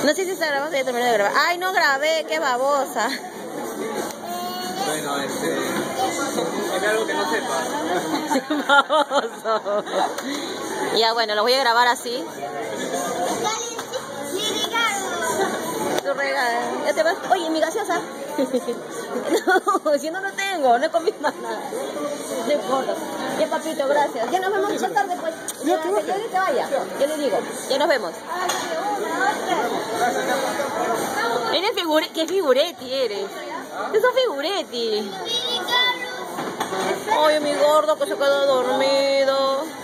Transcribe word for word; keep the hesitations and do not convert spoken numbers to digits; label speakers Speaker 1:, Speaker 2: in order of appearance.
Speaker 1: No sé si está grabando, ya terminé de grabar. Ay, no grabé, qué babosa.
Speaker 2: Bueno, este... es algo que no sepa.
Speaker 1: Baboso. Ya, bueno, lo voy a grabar así. Tu regalo. ¿Ya te vas? Oye, mi gaseosa. No, si no lo tengo, no he comido más nada. No importa. Ya, papito, gracias. Ya nos vemos más tarde, pues. Ya, ya, ya que te vaya. Ya le digo. Ya nos vemos. ¿Eres figure? ¿Qué figuretti eres? ¿Qué son figuretti? Oye, mi gordo que se quedó dormido.